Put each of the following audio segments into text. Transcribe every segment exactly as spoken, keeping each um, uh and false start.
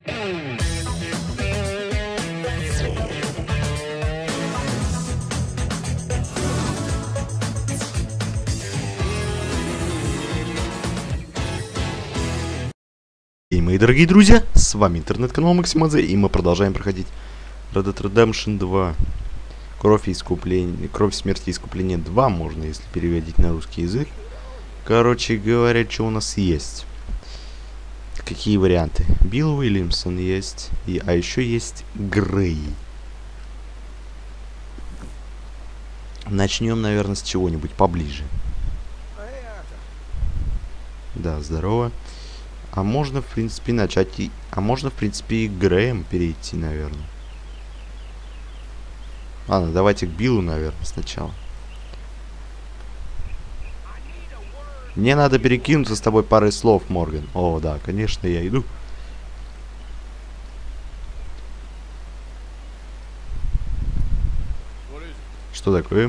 И мои дорогие друзья, с вами интернет-канал Максимадзе, и мы продолжаем проходить Red Dead Redemption два. Кровь и искупление, кровь смерти и искупление два, можно, если переводить на русский язык. Короче говоря, что у нас есть? Какие варианты? Билл Уильямсон есть, и, а еще есть Грей. Начнем, наверное, с чего-нибудь поближе. Да, здорово. А можно, в принципе, начать и... А можно, в принципе, и к Грэем перейти, наверное. Ладно, давайте к Биллу, наверное, сначала. Мне надо перекинуться с тобой парой слов, Морган. О, да, конечно, я иду. Что такое?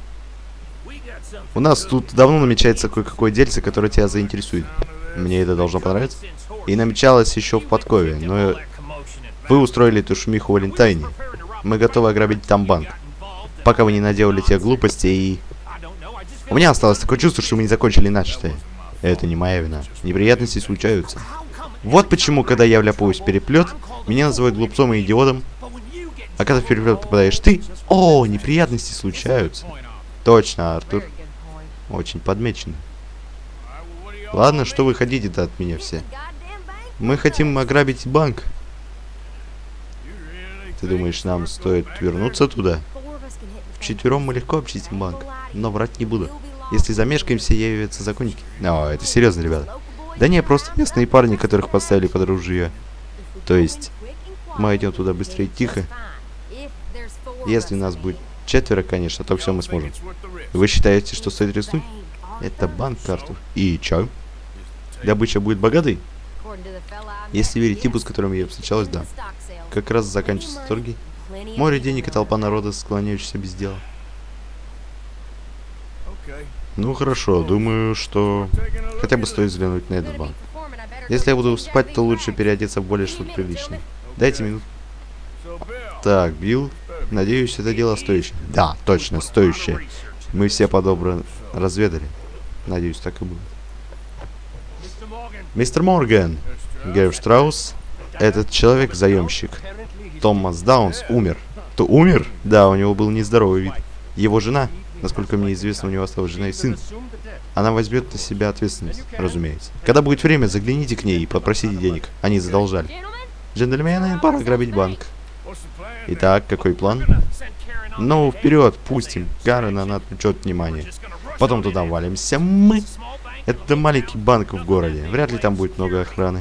У нас тут давно намечается кое-какое дельце, которое тебя заинтересует. Мне это должно понравиться. И намечалось еще в подкове, но вы устроили эту шумиху в Валентайне. Мы готовы ограбить там банк. Пока вы не наделали тех глупостей и... У меня осталось такое чувство, что мы не закончили начатое. Это не моя вина. Неприятности случаются. Вот почему, когда я вляпаюсь в переплет, меня называют глупцом и идиотом. А когда в переплет попадаешь ты... О, неприятности случаются. Точно, Артур. Очень подмечено. Ладно, что вы хотите-то от меня все? Мы хотим ограбить банк. Ты думаешь, нам стоит вернуться туда? Вчетвером мы легко обчистим банк, но врать не буду. Если замешкаемся, явятся законники. О, это серьезно, ребята. Да не, просто местные парни, которых подставили под ружье. То есть, мы идем туда быстро и тихо. Если нас будет четверо, конечно, то все мы сможем. Вы считаете, что стоит рискнуть? Это банк, Артур. И чё? Добыча будет богатой? Если верить типу, с которым я встречалась, да. Как раз заканчиваются торги. Море денег и толпа народа, склоняющихся без дела. Ну хорошо, думаю, что хотя бы стоит взглянуть на этот банк. Если я буду спать, то лучше переодеться в более что-то приличное. Дайте минуту. Так, Билл, надеюсь, это дело стоящее. Да, точно, стоящее. Мы все по-доброму разведали. Надеюсь, так и будет. Мистер Морган, Герр Штраус, этот человек-заемщик, Томас Даунс, умер. То умер? Да, у него был нездоровый вид. Его жена, насколько мне известно, у него осталась жена и сын. Она возьмет на себя ответственность, разумеется. Когда будет время, загляните к ней и попросите денег. Они задолжали. Джентльмены, пора грабить банк. Итак, какой план? Ну, вперед, пустим. Гаррена на отвлечет внимание. Потом туда валимся мы. Это маленький банк в городе. Вряд ли там будет много охраны.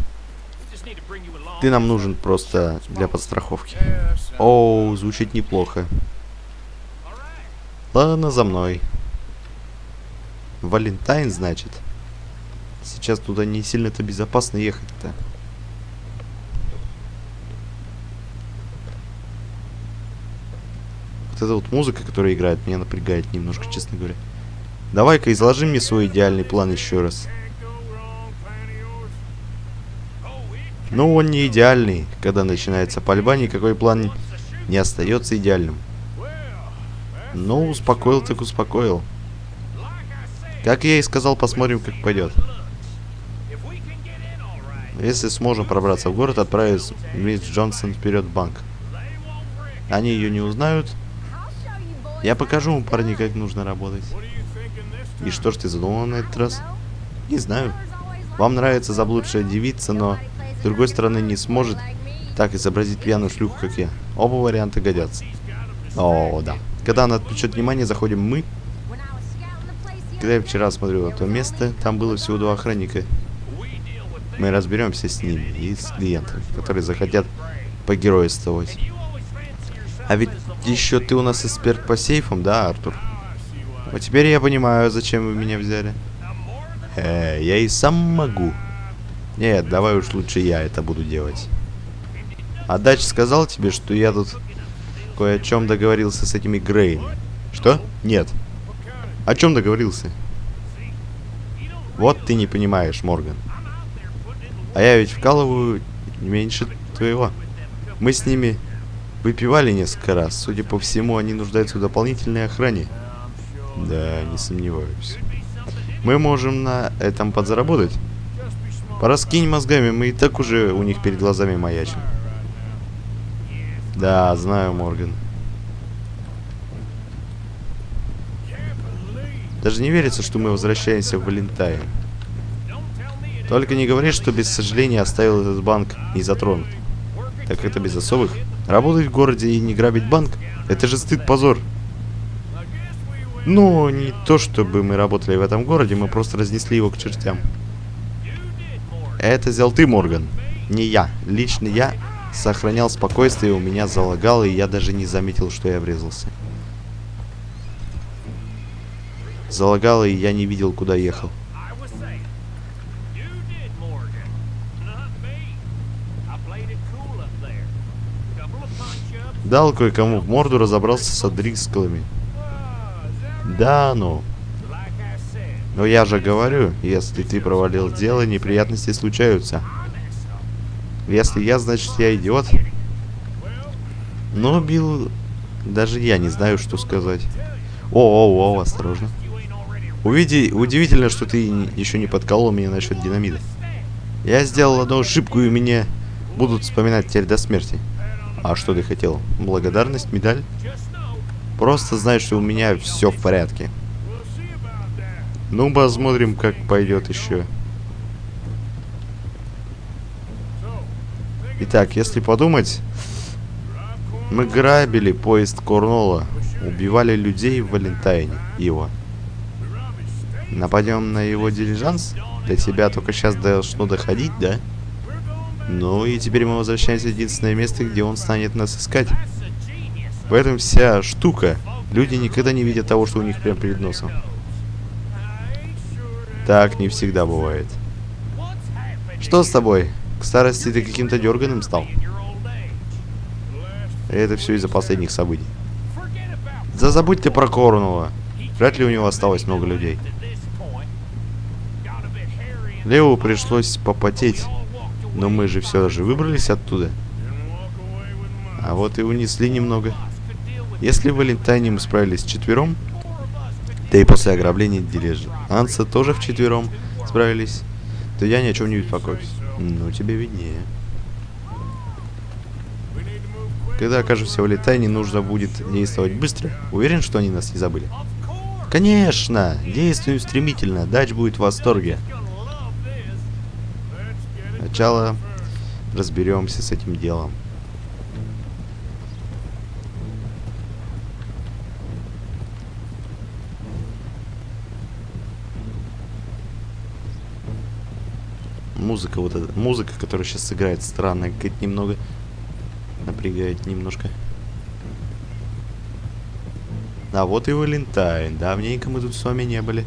Ты нам нужен просто для подстраховки. Оу, звучит неплохо. Ладно, за мной. Валентайн, значит. Сейчас туда не сильно-то безопасно ехать-то. Вот эта вот музыка, которая играет, меня напрягает немножко, честно говоря. Давай-ка изложи мне свой идеальный план еще раз. Ну, он не идеальный. Когда начинается пальба, никакой план не остается идеальным. Ну, успокоил так успокоил. Как я и сказал, посмотрим, как пойдет. Если сможем пробраться в город, отправить мисс Джонсон вперед в банк. Они ее не узнают. Я покажу вам, парни, как нужно работать. И что ж ты задумал на этот раз? Не знаю. Вам нравится заблудшая девица, но с другой стороны не сможет так изобразить пьяную шлюху, как я. Оба варианта годятся. О, да. Когда она отвлечет внимание, заходим мы. Когда я вчера смотрел это место, там было всего два охранника. Мы разберемся с ними и с клиентами, которые захотят погеройствовать. А ведь еще ты у нас эксперт по сейфам, да, Артур? Вот теперь я понимаю, зачем вы меня взяли. Э, я и сам могу. Нет, давай уж лучше я это буду делать. А Дач сказал тебе, что я тут кое о чем договорился с этими Грейми. Что? Нет. О чем договорился? Вот ты не понимаешь, Морган. А я ведь вкалываю меньше твоего. Мы с ними выпивали несколько раз. Судя по всему, они нуждаются в дополнительной охране. Да, не сомневаюсь. Мы можем на этом подзаработать. Пораскинь мозгами, мы и так уже у них перед глазами маячим. Да, знаю, Морган. Даже не верится, что мы возвращаемся в Валентайн. Только не говори, что без сожаления оставил этот банк незатронут. Так это без особых. Работать в городе и не грабить банк — это же стыд-позор. Ну, не то чтобы мы работали в этом городе, мы просто разнесли его к чертям. Это сделал ты, Морган. Не я. Лично я сохранял спокойствие, у меня залагало, и я даже не заметил, что я врезался. Залагало, и я не видел, куда ехал. Дал кое-кому в морду, разобрался с О'Дрисколлами. Да, ну. Но я же говорю, если ты провалил дело, неприятности случаются. Если я, значит, я идиот. Но, Билл, даже я не знаю, что сказать. О-о-о, осторожно. Увиди, удивительно, что ты еще не подколол меня насчет динамита. Я сделал одну ошибку, и меня будут вспоминать теперь до смерти. А что ты хотел? Благодарность, медаль? Просто знай, что у меня все в порядке. Ну, посмотрим, как пойдет еще. Итак, если подумать, мы грабили поезд Корнуолла, убивали людей в Валентайне, его. Нападем на его дилижанс? Для тебя только сейчас должно доходить, да? Ну и теперь мы возвращаемся в единственное место, где он станет нас искать. В этом вся штука. Люди никогда не видят того, что у них прямо перед носом. Так не всегда бывает. Что с тобой? К старости ты каким-то дерганым стал? Это все из-за последних событий. Да забудь ты про Корнуолла. Вряд ли у него осталось много людей. Лео пришлось попотеть. Но мы же все же выбрались оттуда. А вот и унесли немного. Если в Валентайне мы справились вчетвером, да и после ограбления дилижанса тоже вчетвером справились, то я ни о чем не беспокоюсь. Ну, тебе виднее. Когда окажемся в Валентайне, нужно будет действовать быстро. Уверен, что они нас не забыли? Конечно! Действуем стремительно. Дач будет в восторге. Сначала разберемся с этим делом. Музыка вот эта, музыка, которая сейчас сыграет, странная, какая-то немного напрягает немножко. А вот и Валентайн. Давненько мы тут с вами не были.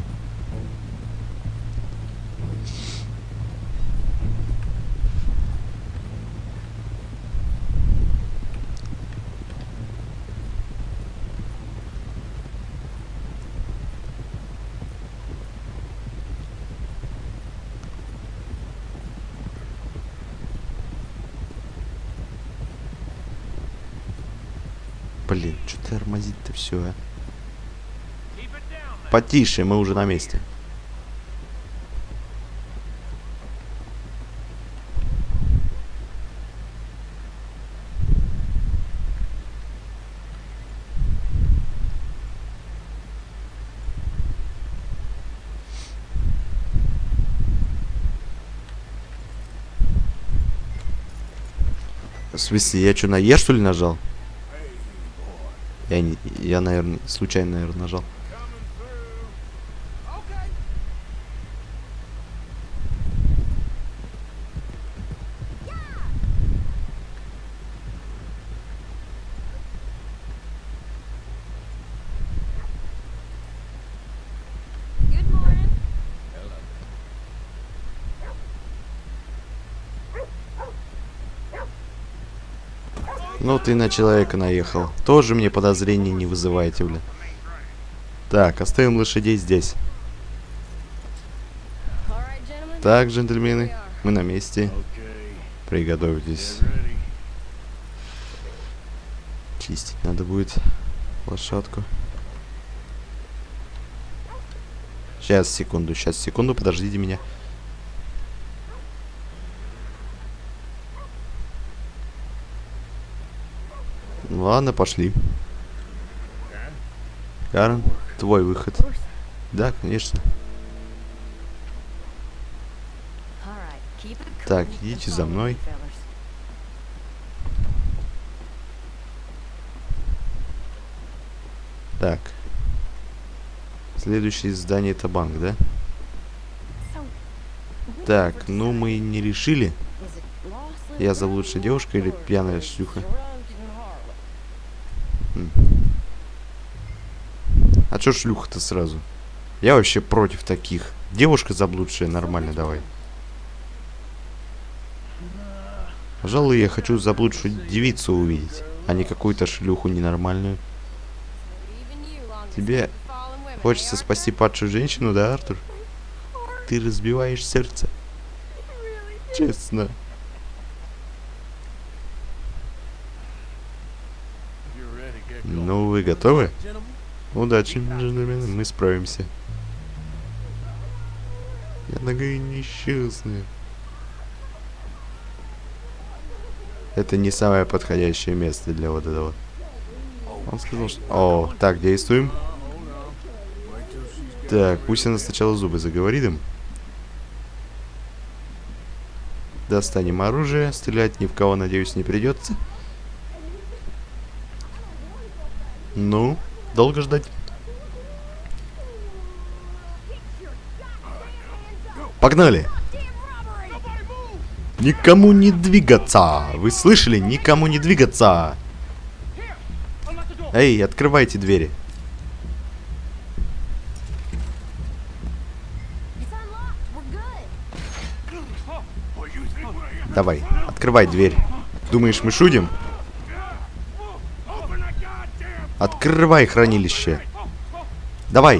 Блин, что тормозит-то все, а? Потише, мы уже на месте. В смысле, я что, на Е, что ли, нажал? Я, не, я, наверное, случайно, наверное, нажал. Ну ты на человека наехал. Тоже мне подозрений не вызываете, бля. Так, оставим лошадей здесь. Так, джентльмены, мы на месте. Приготовьтесь. Чистить надо будет лошадку. Сейчас, секунду, сейчас, секунду, подождите меня. Ладно, пошли. Карен, твой выход. Да, конечно. Так, идите за мной. Так. Следующее здание это банк, да? Так, ну мы не решили. Я заблудшая девушка или пьяная шлюха? Хм. А чё шлюха-то сразу? Я вообще против таких. Девушка заблудшая, нормально, давай. Пожалуй, я хочу заблудшую девицу увидеть, а не какую-то шлюху ненормальную. Тебе хочется спасти падшую женщину, да, Артур? Ты разбиваешь сердце. Честно. Ну, вы готовы? Удачи, джентльмены, мы справимся. Я такая несчастная. Это не самое подходящее место для вот этого. Он сказал, что... О, так, действуем. Так, пусть она сначала зубы заговорит им. Достанем оружие. Стрелять ни в кого, надеюсь, не придется. Ну, долго ждать? Погнали! Никому не двигаться! Вы слышали? Никому не двигаться! Эй, открывайте двери. Давай, открывай дверь. Думаешь, мы шутим? Открывай хранилище. Давай.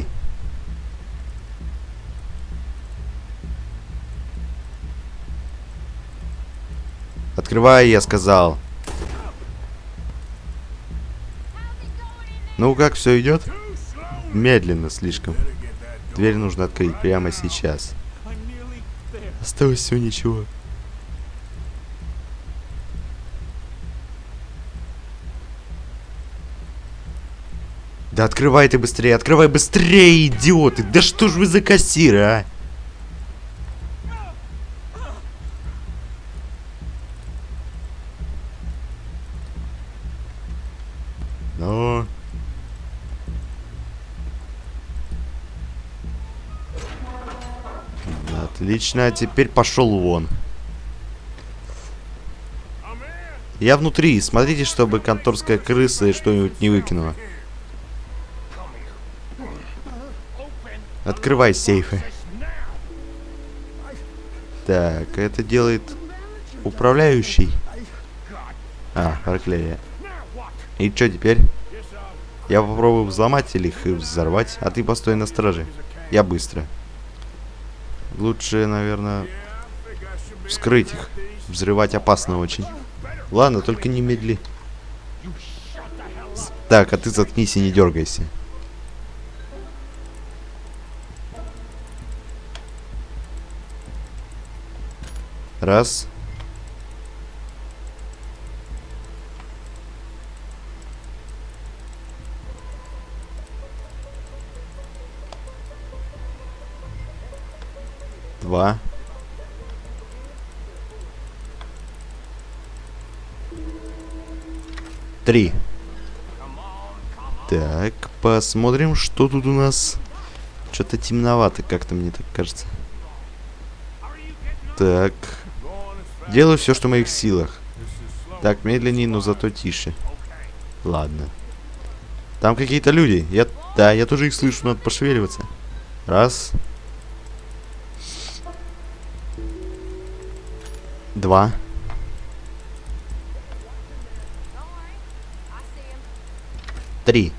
Открывай, я сказал. Ну, как все идет? Медленно слишком. Дверь нужно открыть прямо сейчас. Осталось всего ничего. Да открывай ты быстрее, открывай быстрее, идиоты! Да что ж вы за кассиры, а? Ну... Отлично, а теперь пошел вон. Я внутри, смотрите, чтобы конторская крыса что-нибудь не выкинула. Открывай сейфы. Так, это делает управляющий. А, проклятие. И что теперь? Я попробую взломать или их взорвать, а ты постой на страже. Я быстро. Лучше, наверное, вскрыть их. Взрывать опасно очень. Ладно, только не медли. Так, а ты заткнись и не дергайся. Раз. Два. Три. Так, посмотрим, что тут у нас. Что-то темновато, как-то мне так кажется. Так. Делаю все, что в моих силах. Так, медленнее, но зато тише. Ладно. Там какие-то люди. Я... Да, я тоже их слышу, надо пошевеливаться. Раз. Два. Три.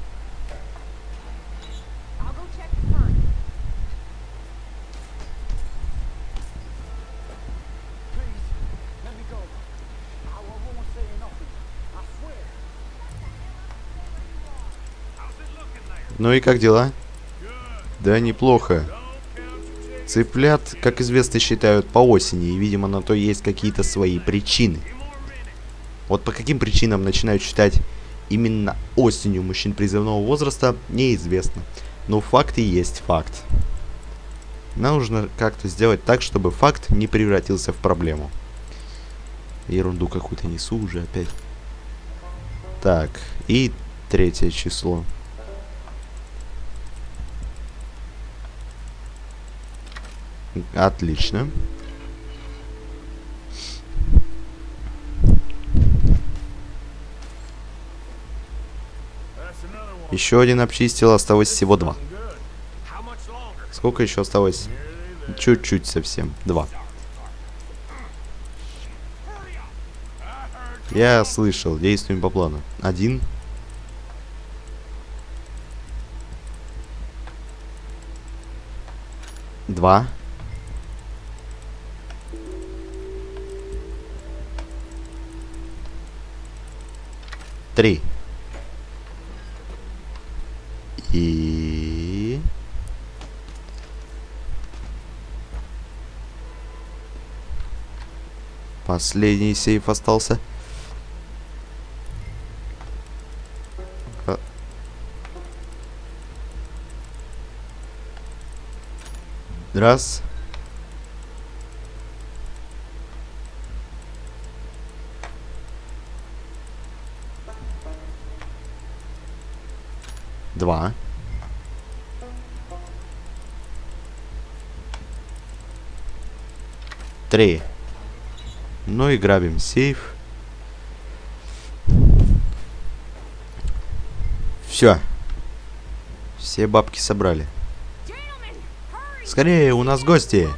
Ну и как дела? Да, неплохо. Цыплят, как известно, считают по осени, и, видимо, на то есть какие-то свои причины. Вот по каким причинам начинают считать именно осенью мужчин призывного возраста, неизвестно. Но факт и есть факт. Нам нужно как-то сделать так, чтобы факт не превратился в проблему. Ерунду какую-то несу уже опять. Так, и третье число. Отлично. Еще один обчистил, осталось всего два. Сколько еще осталось? Чуть-чуть совсем. Два. Я слышал, действуем по плану. Один. Два. Три. И... Последний сейф остался. Раз. Два. Три. Ну и грабим сейф. Все. Все бабки собрали. Скорее, у нас гости.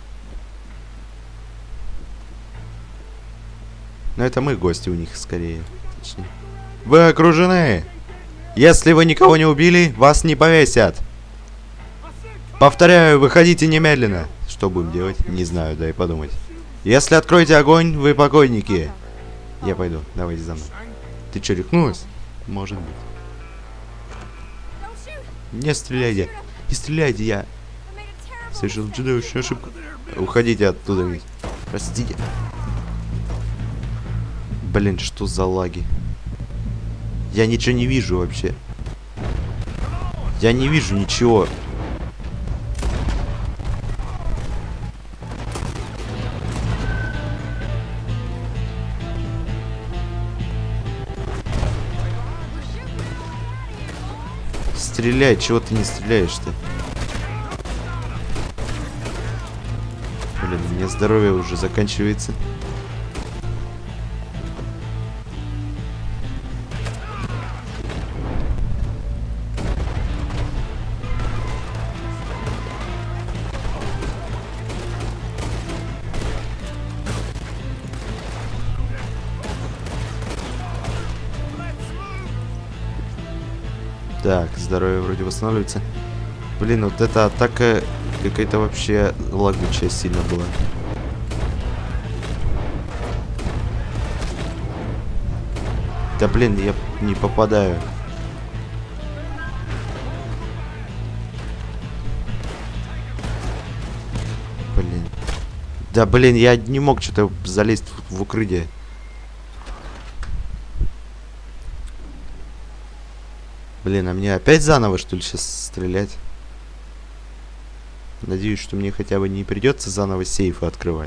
Но это мы гости у них, скорее. Точнее. Вы окружены. Если вы никого не убили, вас не повесят. Повторяю, выходите немедленно. Что будем делать? Не знаю, дай подумать. Если откроете огонь, вы покойники. Я пойду, давайте за мной. Ты что, рехнулась? Может быть. Не стреляйте. Не стреляйте, я совершил чудовищную ошибку. Уходите оттуда, ведь. Простите. Блин, что за лаги? Я ничего не вижу вообще. Я не вижу ничего. Стреляй, чего ты не стреляешь-то? Блин, у меня здоровье уже заканчивается. Так, здоровье вроде восстанавливается. Блин, вот эта атака какая-то вообще лагучая сильно была. Да блин, я не попадаю. Блин. Да блин, я не мог что-то залезть в, в укрытие. Блин, а мне опять заново, что ли, сейчас стрелять? Надеюсь, что мне хотя бы не придется заново сейфы открывать.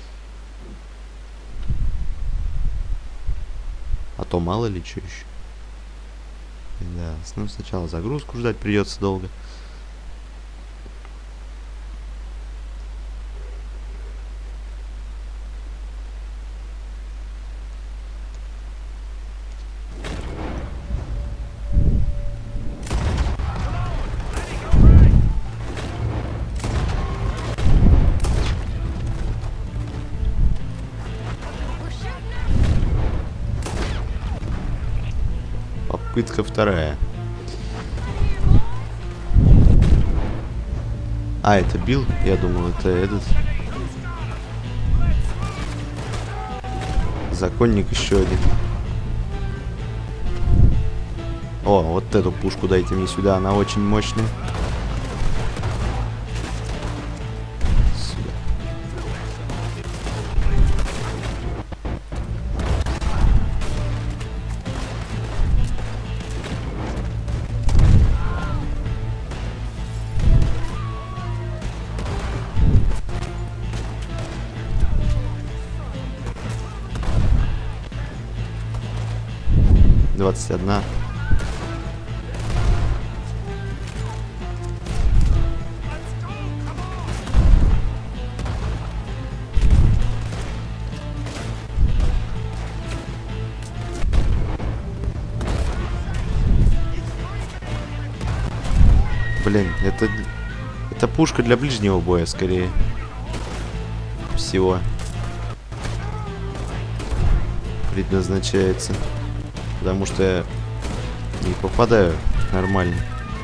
А то мало ли что еще. Да, ну сначала загрузку ждать придется долго. Попытка вторая. А, это Билл? Я думал, это этот. Законник еще один. О, вот эту пушку дайте мне сюда, она очень мощная. Сюда. двадцать одна. Блин, это, это пушка для ближнего боя, скорее всего, предназначается. Потому что я не попадаю нормально.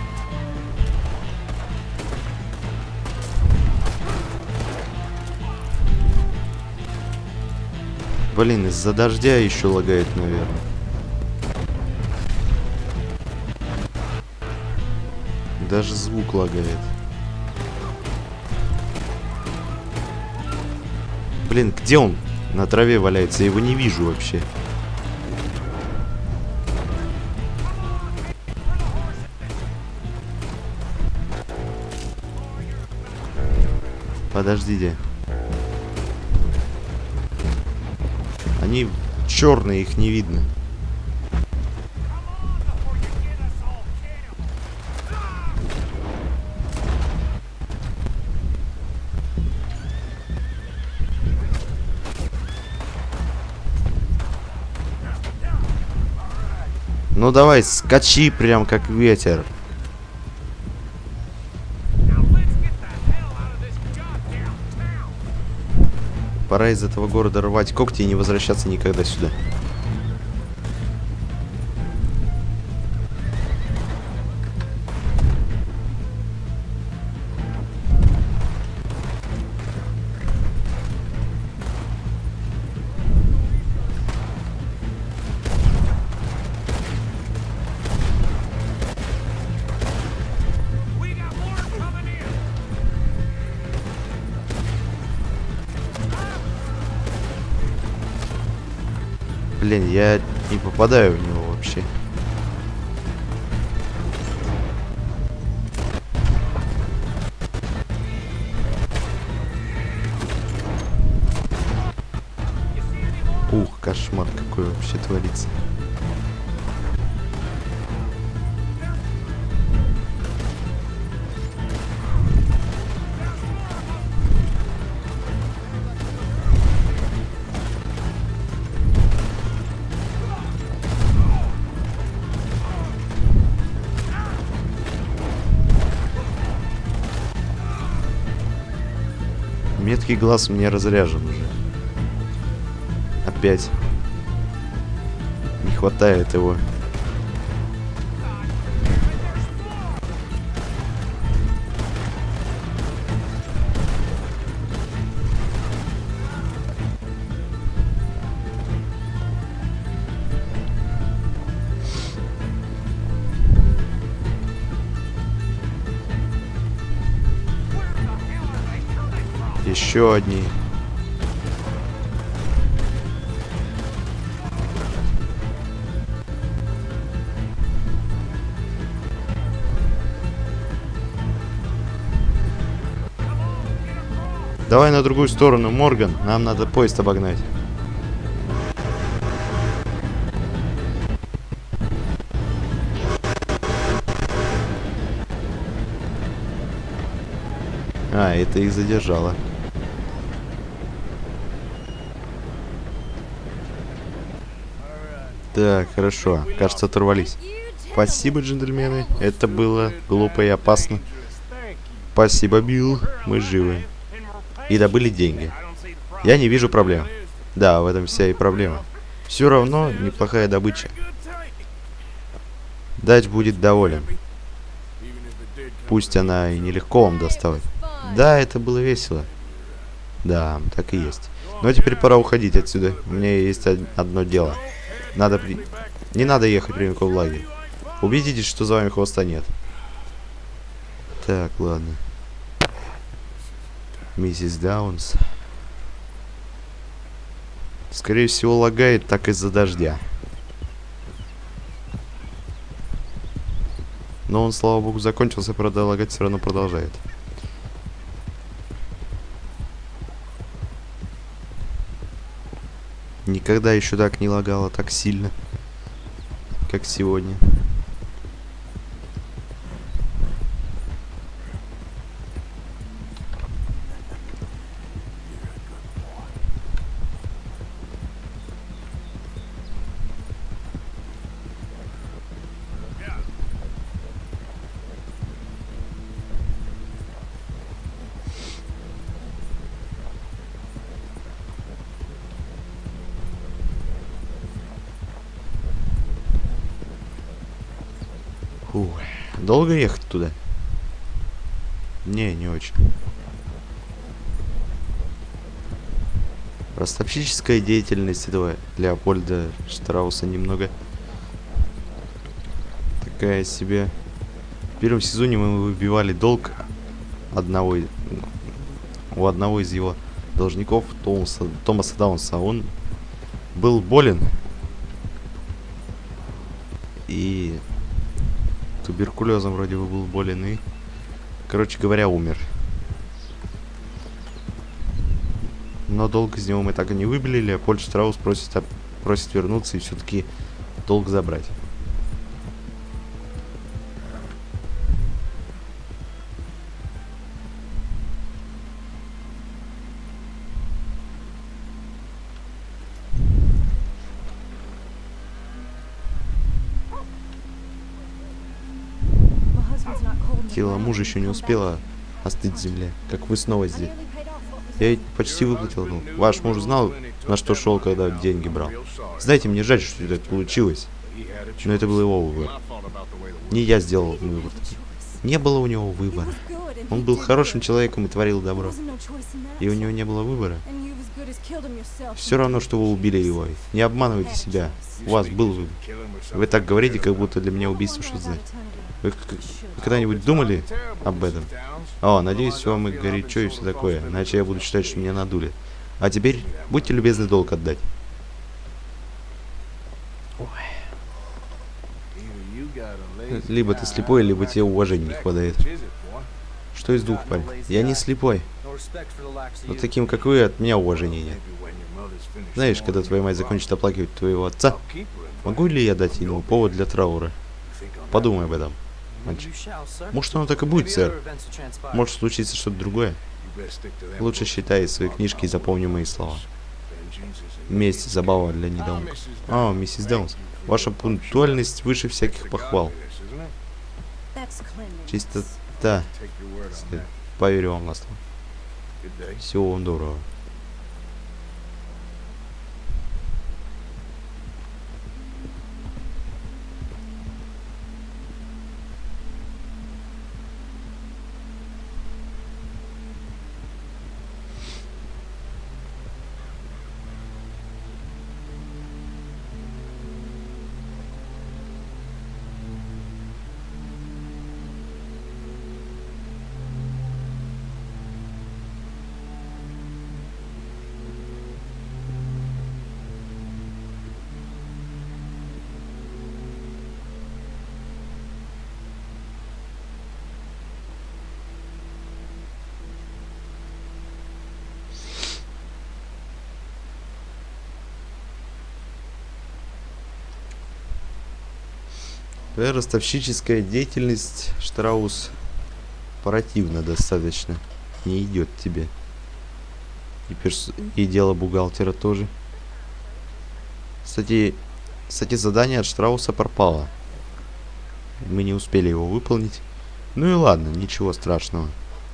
Блин, из-за дождя еще лагает, наверное. Даже звук лагает. Блин, где он? На траве валяется, я его не вижу вообще. Подождите. Они черные, их не видно. Ну давай, скачи прям как ветер. Пора из этого города рвать когти и не возвращаться никогда сюда. Блин, я не попадаю в него вообще. Ух, кошмар какой вообще творится. Меткий глаз мне разряжен уже. Опять. Не хватает его. Еще одни. Давай на другую сторону, Морган. Нам надо поезд обогнать. А, это их задержало. Так, хорошо. Кажется, оторвались. Спасибо, джентльмены. Это было глупо и опасно. Спасибо, Билл. Мы живы. И добыли деньги. Я не вижу проблем. Да, в этом вся и проблема. Все равно неплохая добыча. Дач будет доволен. Пусть она и нелегко вам досталась. Да, это было весело. Да, так и есть. Но теперь пора уходить отсюда. У меня есть одно дело. Надо при... Не надо ехать прямиком в лагерь. Убедитесь, что за вами хвоста нет. Так, ладно. Миссис Даунс. Скорее всего, лагает так из-за дождя. Но он, слава богу, закончился, правда, лагать все равно продолжает. Никогда еще так не лагало так сильно, как сегодня. Фу. Долго ехать туда? Не, не очень. Ростовщическая деятельность этого Леопольда Штрауса немного такая себе. В первом сезоне мы выбивали долг одного у одного из его должников, Томаса, Томаса Даунса. Он был болен и туберкулезом вроде бы был болен и, короче говоря, умер. Но долг из него мы так и не выбили. Леопольд Штраус просит, просит вернуться и все-таки долг забрать. Тело мужа еще не успело остыть в земле, как вы снова здесь. Я ведь почти выплатил долг. Ваш муж знал, на что шел, когда деньги брал. Знаете, мне жаль, что так получилось, но это был его выбор. Не я сделал выбор. Не было у него выбора. Он был хорошим человеком и творил добро. И у него не было выбора. Все равно, что вы убили его. Не обманывайте себя. У вас был выбор. Вы так говорите, как будто для меня убийство что-то значит. Вы когда-нибудь думали об этом? О, надеюсь, вам и горячо и все такое. Иначе я буду считать, что меня надули. А теперь будьте любезны долг отдать. Либо ты слепой, либо тебе уважения не хватает. Что из двух, парень? Я не слепой. Но таким, как вы, от меня уважения нет. Знаешь, когда твоя мать закончит оплакивать твоего отца, могу ли я дать ему повод для траура? Подумай об этом, мальчик. Может, оно так и будет, сэр. Может случиться что-то другое. Лучше считай свои книжки и запомни мои слова. Месть, забава для недоумков. О, миссис Даунс, ваша пунктуальность выше всяких похвал. Чистота. Поверю вам на слово. Всего вам доброго. Твоя ростовщическая деятельность, Штраус, противно достаточно. Не идет тебе. И, перс... и дело бухгалтера тоже. Кстати, кстати, задание от Штрауса пропало. Мы не успели его выполнить. Ну и ладно, ничего страшного.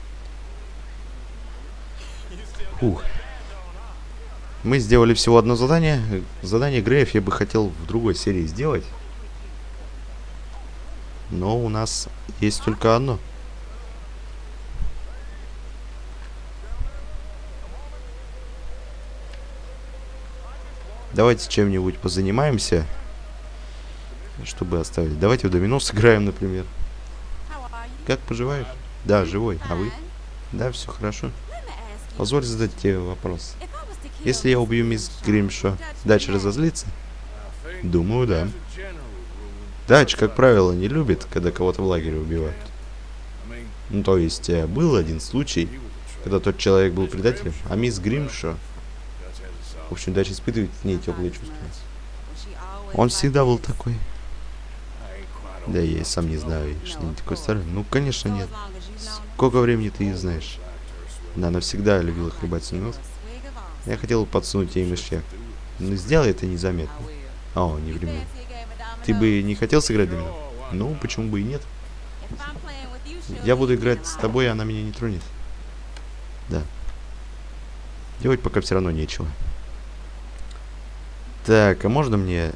Фух. Мы сделали всего одно задание. Задание Греев я бы хотел в другой серии сделать. Но у нас есть только одно. Давайте чем-нибудь позанимаемся. чтобы оставить. Давайте в домино сыграем, например. Как поживаешь? Да, живой. А вы? Да, все хорошо. Позволь задать тебе вопрос. Если я убью мисс Гримшо, Дач разозлится? Думаю, да. Дач, как правило, не любит, когда кого-то в лагере убивают. Ну, то есть, был один случай, когда тот человек был предателем, а мисс Гримшо... В общем, Дач испытывает к ней теплые чувства. Он всегда был такой. Да я и сам не знаю, что не такой старый. Ну, конечно, нет. Сколько времени ты ее знаешь? Да, она всегда любила хлебать мед. Я хотел подсунуть ей мышьяк. Но сделай это незаметно. О, не временно. Ты бы не хотел сыграть домино? Ну, почему бы и нет? Я буду играть с тобой, и она меня не тронет. Да. Делать пока все равно нечего. Так, а можно мне...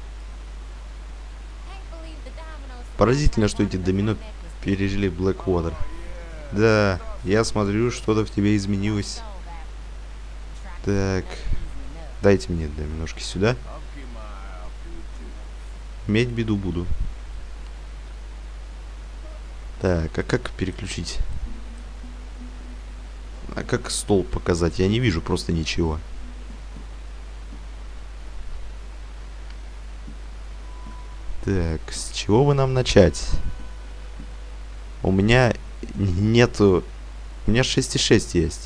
Поразительно, что эти домино пережили Блэквотер. Да, я смотрю, что-то в тебе изменилось. Так, дайте мне доминошки сюда. Иметь беду буду. Так, а как переключить? А как стол показать? Я не вижу просто ничего. Так, с чего бы нам начать? У меня нету... У меня шесть и шесть есть.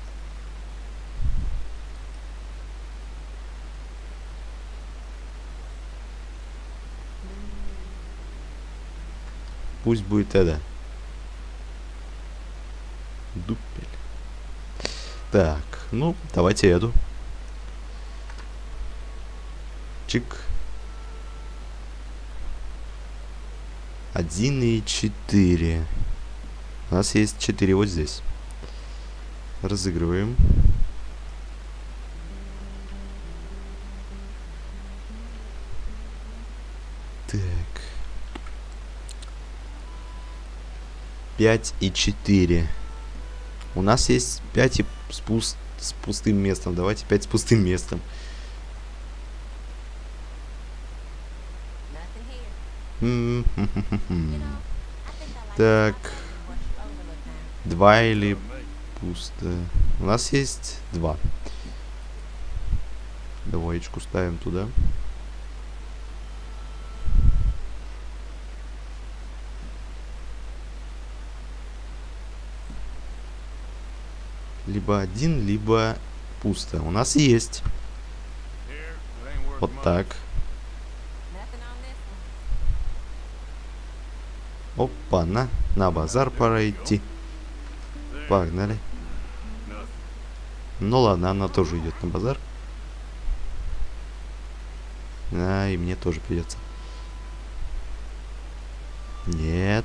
Пусть будет это. Дупель. Так, ну, давайте эту. Чик. Один и четыре. У нас есть четыре вот здесь. Разыгрываем. Так. пять и четыре. У нас есть пять и с, пуст, с пустым местом. Давайте пять с пустым местом. Так. Два или пусто. У нас есть два. Двоечку ставим туда. Либо один, либо пусто. У нас есть. Вот так. Опа, на, на базар пора идти. Погнали. Ну ладно, она тоже идет на базар. А, и мне тоже придется. Нет.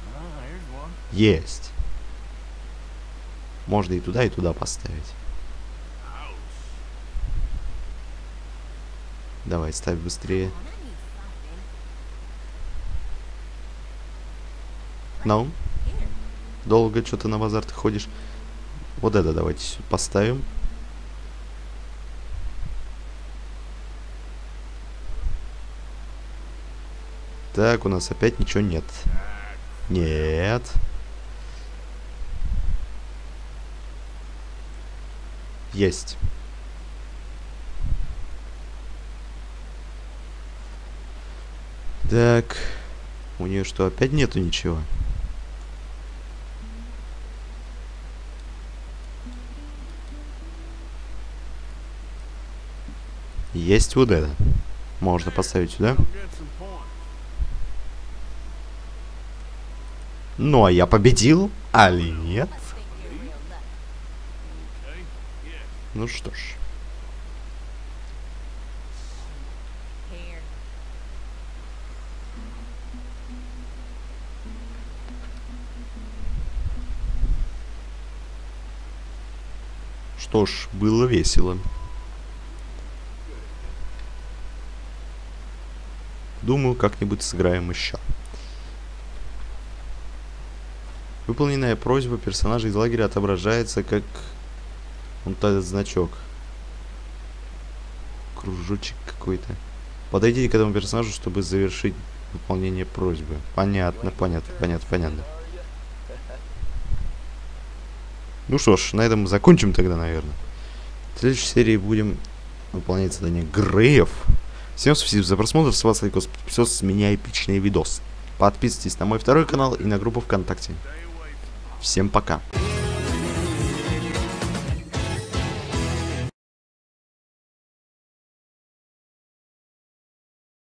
Есть. Можно и туда, и туда поставить. Давай, ставь быстрее. Ну? Долго что-то на базар ты ходишь. Вот это давайте сюда поставим. Так, у нас опять ничего нет. Нет. Есть. Так. У нее что, опять нету ничего? Есть вот это. Можно поставить сюда. Ну, а я победил? Али нет? Ну что ж. Что ж, было весело. Думаю, как-нибудь сыграем еще. Выполненная просьба персонажа из лагеря отображается как вот этот значок. Кружочек какой-то. Подойдите к этому персонажу, чтобы завершить выполнение просьбы. Понятно, понятно, понятно, понятно. Ну что ж, на этом закончим тогда, наверное. В следующей серии будем выполнять задание Греев. Всем спасибо за просмотр. С вас Лайкос. Все, с меня эпичный видос. Подписывайтесь на мой второй канал и на группу ВКонтакте. Всем пока.